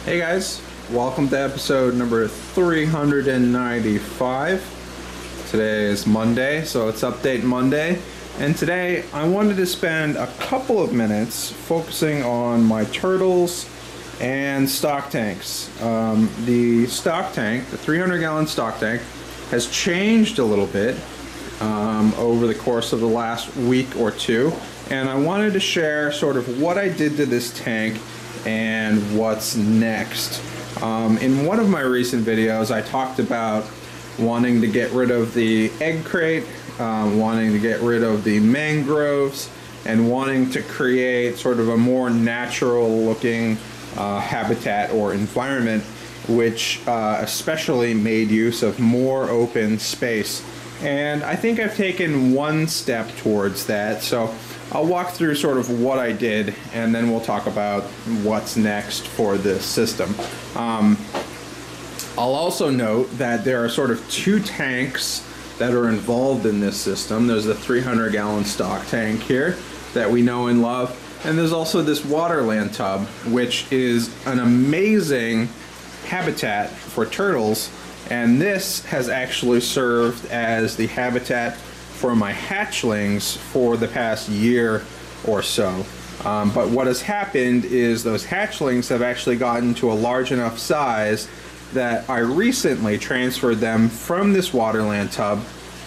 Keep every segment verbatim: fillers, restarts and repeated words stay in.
Hey guys, welcome to episode number three hundred ninety-five. Today is Monday, so it's Update Monday. And today I wanted to spend a couple of minutes focusing on my turtles and stock tanks. Um, the stock tank, the three hundred gallon stock tank, has changed a little bit um, over the course of the last week or two. And I wanted to share sort of what I did to this tank and what's next. Um, in one of my recent videos, I talked about wanting to get rid of the egg crate, um, wanting to get rid of the mangroves, and wanting to create sort of a more natural looking uh, habitat or environment, which uh, especially made use of more open space. And I think I've taken one step towards that. So I'll walk through sort of what I did, and then we'll talk about what's next for this system. Um, I'll also note that there are sort of two tanks that are involved in this system. There's the three hundred gallon stock tank here that we know and love, and there's also this Waterland tub, which is an amazing habitat for turtles, and this has actually served as the habitat for my hatchlings for the past year or so. Um, but what has happened is those hatchlings have actually gotten to a large enough size that I recently transferred them from this Waterland tub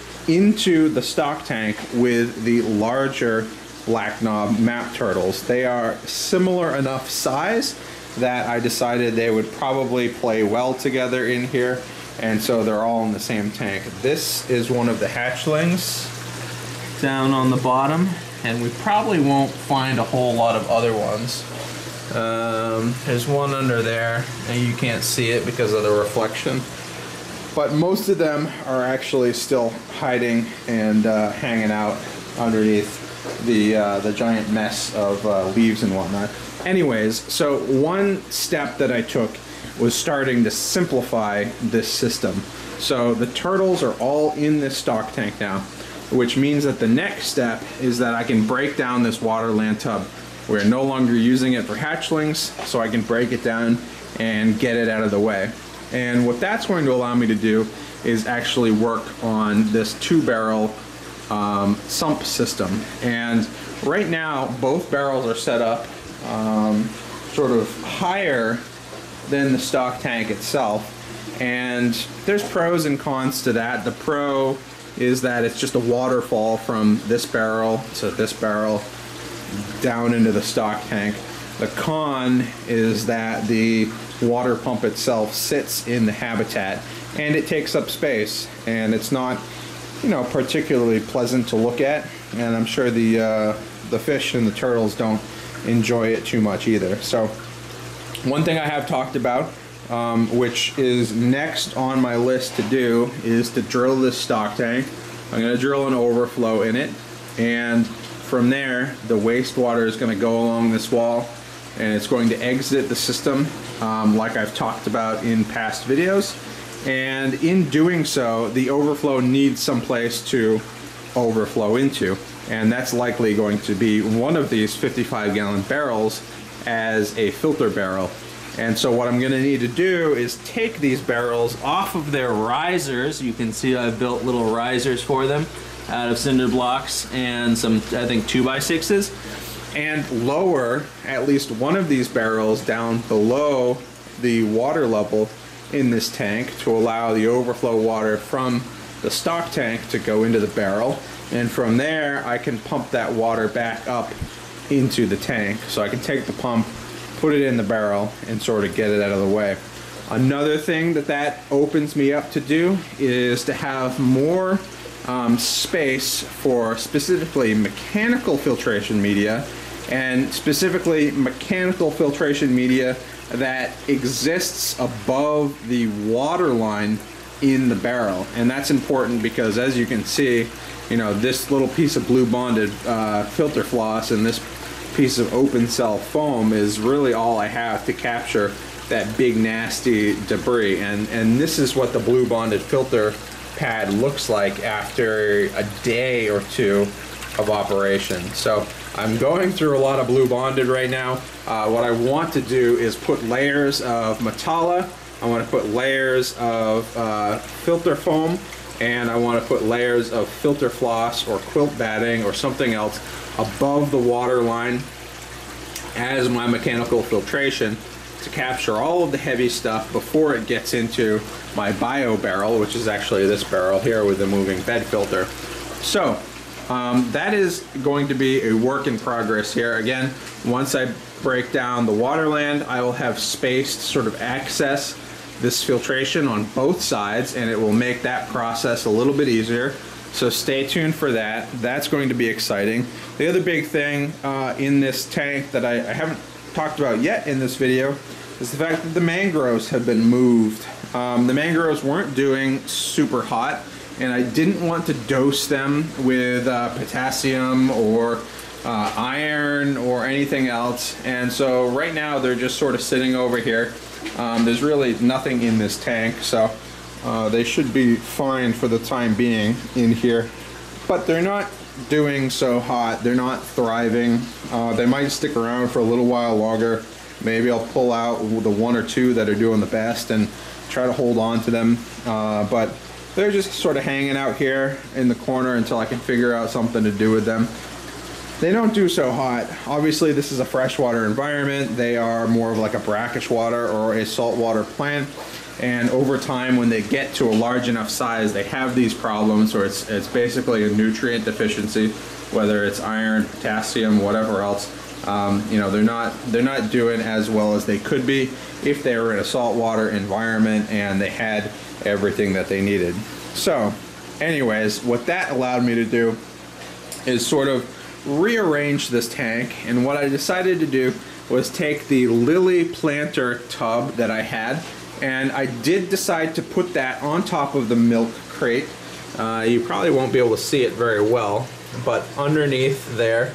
into the stock tank with the larger black knob map turtles. They are similar enough size that I decided they would probably play well together in here, and so they're all in the same tank. This is one of the hatchlings down on the bottom, and we probably won't find a whole lot of other ones. Um, there's one under there, and you can't see it because of the reflection. But most of them are actually still hiding and uh, hanging out underneath the, uh, the giant mess of uh, leaves and whatnot. Anyways, so one step that I took was starting to simplify this system. So the turtles are all in this stock tank now, which means that the next step is that I can break down this Waterland tub. We're no longer using it for hatchlings, so I can break it down and get it out of the way. And what that's going to allow me to do is actually work on this two barrel um, sump system. And right now, both barrels are set up um, sort of higher than the stock tank itself, and there's pros and cons to that. The pro is that it's just a waterfall from this barrel to this barrel down into the stock tank. The con is that the water pump itself sits in the habitat and it takes up space, and it's not, you know, particularly pleasant to look at, and I'm sure the uh, the fish and the turtles don't enjoy it too much either. So one thing I have talked about, um, which is next on my list to do, is to drill this stock tank. I'm going to drill an overflow in it, and from there the wastewater is going to go along this wall and it's going to exit the system, um, like I've talked about in past videos. And in doing so, the overflow needs some place to overflow into, and that's likely going to be one of these fifty-five gallon barrels as a filter barrel. And so what I'm going to need to do is take these barrels off of their risers. You can see I've built little risers for them out of cinder blocks and some, I think, two by sixes, and lower at least one of these barrels down below the water level in this tank to allow the overflow water from the stock tank to go into the barrel. And from there I can pump that water back up into the tank. So I can take the pump, put it in the barrel, and sort of get it out of the way. Another thing that that opens me up to do is to have more um, space for specifically mechanical filtration media, and specifically mechanical filtration media that exists above the water line in the barrel. And that's important because, as you can see, you know, this little piece of blue bonded uh, filter floss and this piece of open cell foam is really all I have to capture that big nasty debris. And and this is what the blue bonded filter pad looks like after a day or two of operation. So I'm going through a lot of Blue Bonded right now. Uh, what I want to do is put layers of Metalla. I want to put layers of uh, filter foam, and I want to put layers of filter floss or quilt batting or something else above the water line as my mechanical filtration to capture all of the heavy stuff before it gets into my bio barrel, which is actually this barrel here with the moving bed filter. So um, that is going to be a work in progress here. Again, once I break down the waterland, I will have space to sort of access this filtration on both sides, and it will make that process a little bit easier. So stay tuned for that. That's going to be exciting. The other big thing uh, in this tank that I, I haven't talked about yet in this video is the fact that the mangroves have been moved. Um, the mangroves weren't doing super hot, and I didn't want to dose them with uh, potassium or uh, iron or anything else. And so right now they're just sort of sitting over here. Um, there's really nothing in this tank, so uh, they should be fine for the time being in here. But they're not doing so hot. They're not thriving. Uh, they might stick around for a little while longer. Maybe I'll pull out the one or two that are doing the best and try to hold on to them. Uh, but they're just sort of hanging out here in the corner until I can figure out something to do with them. They don't do so hot. Obviously, this is a freshwater environment. They are more of like a brackish water or a saltwater plant. And over time, when they get to a large enough size, they have these problems where it's, it's basically a nutrient deficiency, whether it's iron, potassium, whatever else. Um, you know, they're not, they're not doing as well as they could be if they were in a saltwater environment and they had everything that they needed. So anyways, what that allowed me to do is sort of rearrange this tank, and what I decided to do was take the lily planter tub that I had, and I did decide to put that on top of the milk crate. Uh, you probably won't be able to see it very well, but underneath there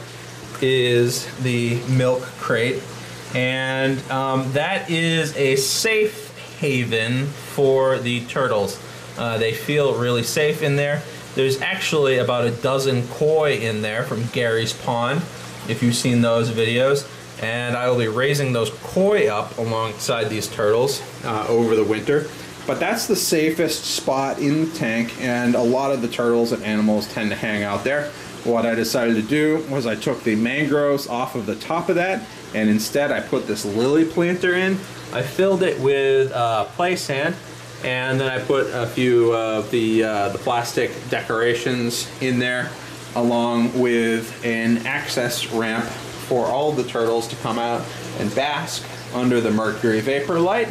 is the milk crate, and um, that is a safe haven for the turtles. Uh, they feel really safe in there. There's actually about a dozen koi in there from Gary's Pond, if you've seen those videos. And I will be raising those koi up alongside these turtles uh, over the winter. But that's the safest spot in the tank, and a lot of the turtles and animals tend to hang out there. What I decided to do was I took the mangroves off of the top of that, and instead I put this lily planter in. I filled it with uh, play sand, and then I put a few of the, uh, the plastic decorations in there, along with an access ramp for all of the turtles to come out and bask under the mercury vapor light.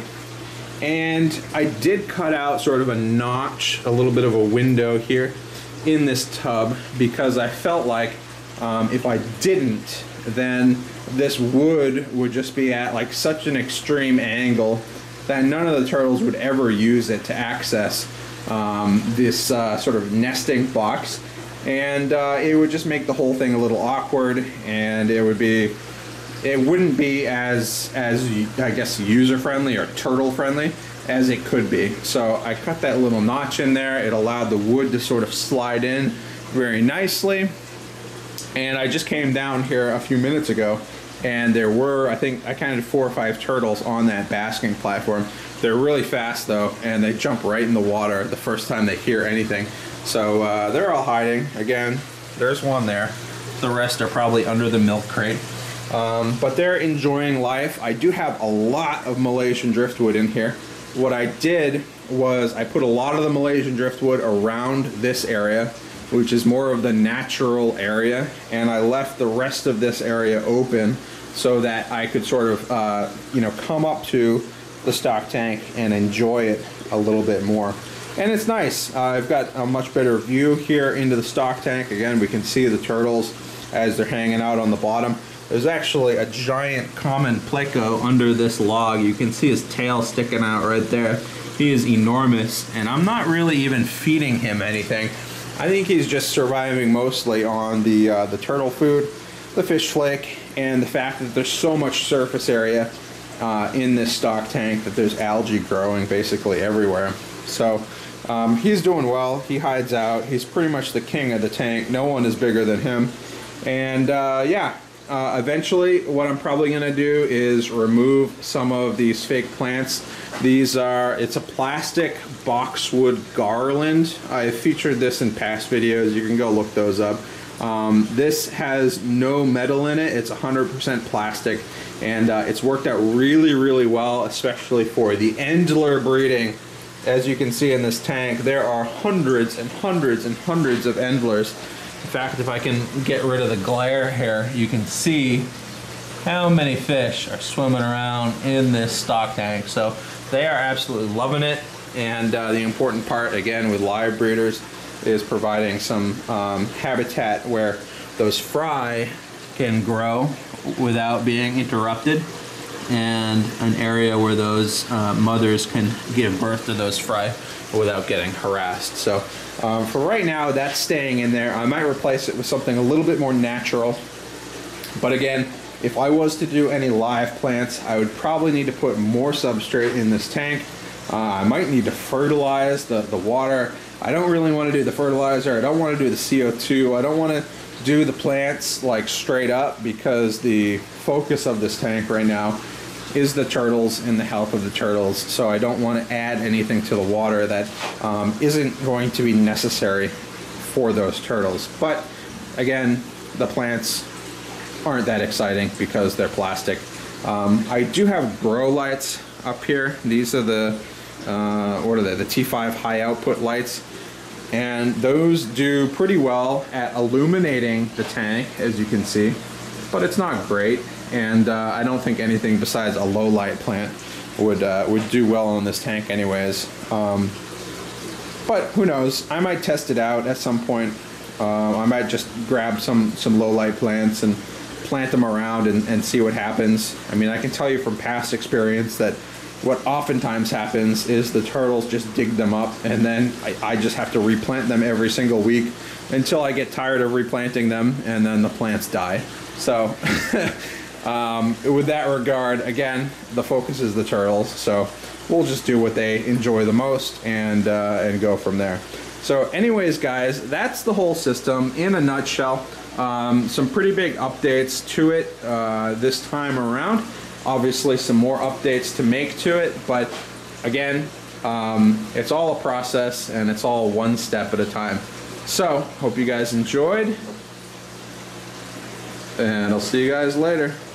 And I did cut out sort of a notch, a little bit of a window here in this tub, because I felt like um, if I didn't, then this wood would just be at like such an extreme angle that none of the turtles would ever use it to access um, this uh, sort of nesting box. And uh, it would just make the whole thing a little awkward, and it would be, it wouldn't be as, as I guess, user-friendly or turtle-friendly as it could be. So I cut that little notch in there. It allowed the wood to sort of slide in very nicely. And I just came down here a few minutes ago, and there were, I think, I counted four or five turtles on that basking platform. They're really fast though, and they jump right in the water the first time they hear anything. So uh, they're all hiding. Again, there's one there. The rest are probably under the milk crate. Um, but they're enjoying life. I do have a lot of Malaysian driftwood in here. What I did was I put a lot of the Malaysian driftwood around this area, which is more of the natural area, and I left the rest of this area open so that I could sort of, uh, you know, come up to the stock tank and enjoy it a little bit more. And it's nice. Uh, I've got a much better view here into the stock tank. Again, we can see the turtles as they're hanging out on the bottom. There's actually a giant common pleco under this log. You can see his tail sticking out right there. He is enormous, and I'm not really even feeding him anything. I think he's just surviving mostly on the, uh, the turtle food, the fish flake, and the fact that there's so much surface area uh, in this stock tank that there's algae growing basically everywhere. So um, he's doing well. He hides out. He's pretty much the king of the tank. No one is bigger than him. And uh, yeah, uh, eventually what I'm probably going to do is remove some of these fake plants. These are, it's a plastic boxwood garland. I featured this in past videos. You can go look those up. Um, this has no metal in it. It's one hundred percent plastic, and uh, it's worked out really, really well, especially for the Endler breeding. As you can see in this tank, there are hundreds and hundreds and hundreds of Endlers. In fact, if I can get rid of the glare here, you can see how many fish are swimming around in this stock tank. So they are absolutely loving it, and uh, the important part, again, with live breeders is providing some um, habitat where those fry can grow without being interrupted, and an area where those uh, mothers can give birth to those fry without getting harassed. So um, for right now, that's staying in there. I might replace it with something a little bit more natural, but again, if I was to do any live plants, I would probably need to put more substrate in this tank. Uh, I might need to fertilize the, the water. I don't really want to do the fertilizer. I don't want to do the C O two. I don't want to do the plants like straight up, because the focus of this tank right now is the turtles and the health of the turtles. So I don't want to add anything to the water that um, isn't going to be necessary for those turtles. But again, the plants aren't that exciting because they're plastic. Um, I do have grow lights up here. These are the uh, what are they? The T five high output lights, and those do pretty well at illuminating the tank, as you can see, but it's not great. And uh, I don't think anything besides a low light plant would uh, would do well on this tank, anyways. Um, but who knows? I might test it out at some point. Uh, I might just grab some some low light plants and plant them around and, and see what happens. I mean, I can tell you from past experience that what oftentimes happens is the turtles just dig them up, and then I, I just have to replant them every single week until I get tired of replanting them, and then the plants die. So um, with that regard, again, the focus is the turtles, so we'll just do what they enjoy the most and uh, and go from there. So anyways, guys, that's the whole system in a nutshell. Um, some pretty big updates to it uh, this time around. Obviously some more updates to make to it, but again, um, it's all a process and it's all one step at a time. So hope you guys enjoyed, and I'll see you guys later.